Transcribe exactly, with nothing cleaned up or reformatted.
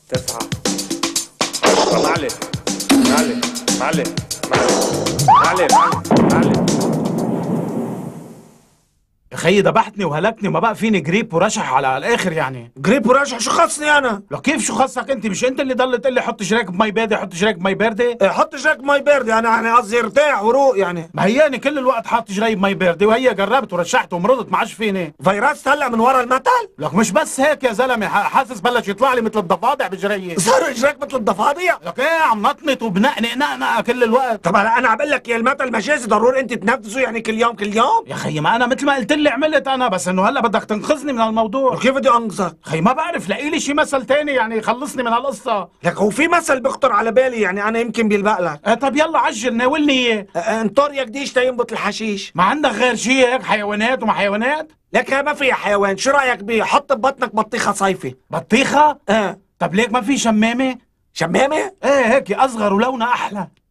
تسعة عشرة. معلم معلم معلم معلم معلم معلم يا خيي ذبحتني وهلكني، ما بقى فيني جريب ورشح على الاخر يعني. جريب ورشح شو خصني انا؟ لا كيف شو خصك انت؟ مش انت اللي ضل تقول لي حط شراك بمي باردة حط شراك بمي باردة؟ إيه حط شراك بمي باردة يعني يعني قصدي ارتاح وروق يعني. ما هياني كل الوقت حاط شراي بمي باردة وهي جربت ورشحت ومرضت ما عادش فيني. فيروس هلا من ورا المثل؟ لك مش بس هيك يا زلمه، حاسس بلش يطلع لي مثل الضفادع بجريي. صاروا اجراك مثل الضفادع؟ لك ايه عم نطنط وبنقنق نقنقه كل الوقت. طب هلا انا عم بقول لك يا المثل مجازي ضروري انت تنفذه يعني كل يوم كل يوم؟ يا خيي ما انا مثل ما قلت لي عملت انا، بس انه هلا بدك تنقذني من الموضوع. كيف بدي انقذك؟ خي ما بعرف، لاقي لي شي مثل تاني يعني يخلصني من هالقصه. لك هو في مثل بيخطر على بالي يعني انا يمكن بيلبق لك. اه طب يلا عجل ناولني اياه. اه انطر يا قديش تينبت الحشيش. ما عندك غير شي هيك حيوانات وما حيوانات؟ لك ما في حيوان، شو رايك بيه؟ حط ببطنك بطيخه صيفي. بطيخه؟ اه طب ليك ما في شمامه؟ شمامه؟ ايه هيك اصغر ولونها احلى.